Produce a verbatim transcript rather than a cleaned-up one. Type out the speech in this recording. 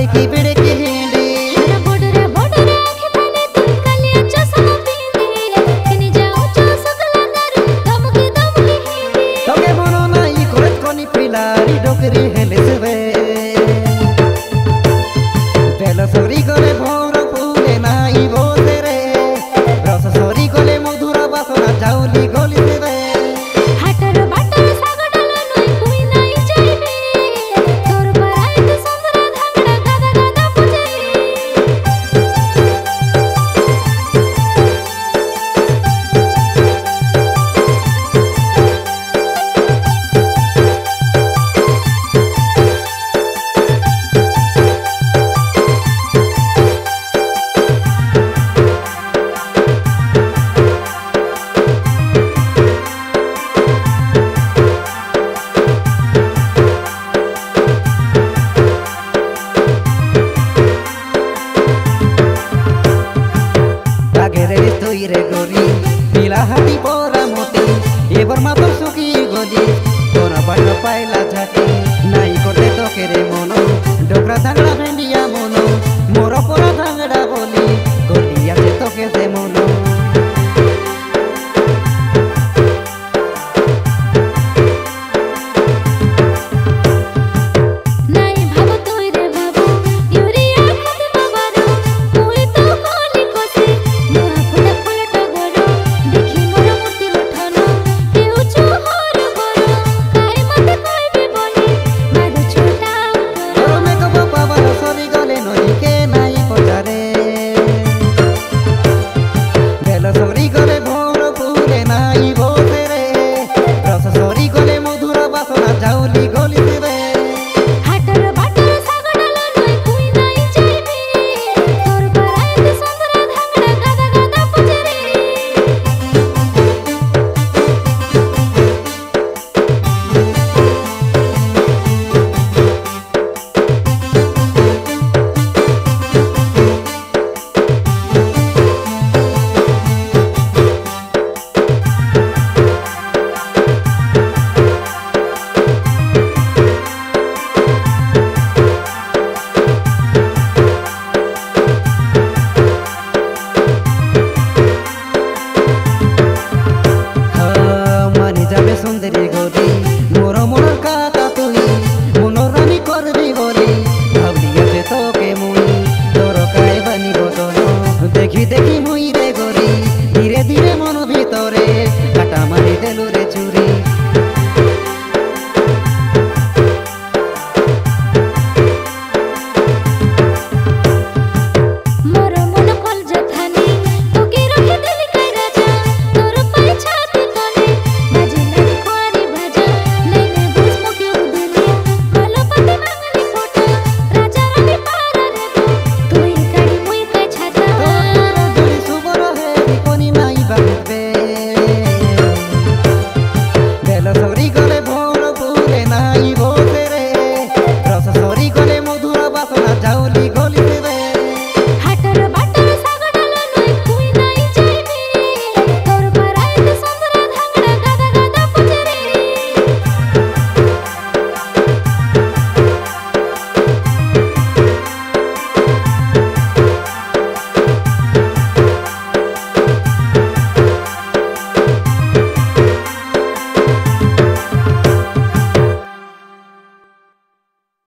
की बेड़े की हिंदी बॉर्डर बॉर्डर आखे थाने तुम कलिया चश्मा पींदी किनी जाओ चो सकला दारू धमकी धमकी हिंदी तोके मोनो नाई कोरेत कोनी पिलारी डोकरी हेले सेवे बेला सोरी करे भौर फूले नाई बोते रे रस सोरी कोले मधुरा बासना जाउली गोली सेवे हाटर बाटर सागडल नई कुई नाई जाइबे तोर पराई तो संद्रा धांगड़ा गादा गादा पुजेरी रे गोरी पीला हाथी पोरा मोटी एबर मा तो सुखी गोली तोरा बाट पाइला झाटी नाई कोटे तो केरे मोनो डोकरा धांगड़ा भेंडिया मोनो मोरा पोरा धांगड़ा बोली गोलिया से तो के से मोनो नाई भाव तोय रे बाबू यूरिया खत बाबारो मुई तो कोली कोसी मुहा फुटा फुलटा गरो देखि मोर मूर्ति लठनो केउ चोहर गरो काई मते कहबे बोली बादो छोटा तोर में को बाबा बालो सरी गले नई के नाई पचारे बेला सरी गले भौर फूले नाई बोते रे रस सरी गले मधुरा बासना जाउली गोली देवे हाटर बाटर सागडल नई कुई नाई जाइबे तोर पराई तो संद्रा धांगड़ा गादा गादा पुजेरी मानी जाबे सुंदरी गोरी मोर मोर काका तुई मनोरानी करबी बोली भावलिया से तो के मुई तोर काय बनी बदनो देखी देखी मुई रे गोरी धीरे धीरे मन भीतरे काटा मारी देलु रे चुरी मोर मन कल जथानी तोके रखे दिल काय राजा तोर पाई छाती तले बाजे लड़ी कुआरी बाजा नैने बुझ मुके उदलिया कलो पति मांगली फोटा राजा रानी पारा रे तू तुई गाड़ी मुई काय छाता तोर जोड़ी सुबर है कोनी नाई बाबे बेला सरी गले भौर फूले नाई बोते रे रस सरी गले मधुरा बासना जाउली